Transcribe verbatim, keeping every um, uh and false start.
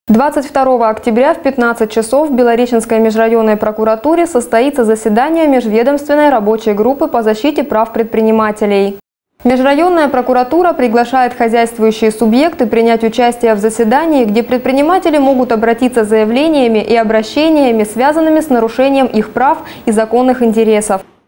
двадцать второго октября в пятнадцать часов в Белореченской межрайонной прокуратуре состоится заседание межведомственной рабочей группы по защите прав предпринимателей. Межрайонная прокуратура приглашает хозяйствующие субъекты принять участие в заседании, где предприниматели могут обратиться с заявлениями и обращениями, связанными с нарушением их прав и законных интересов.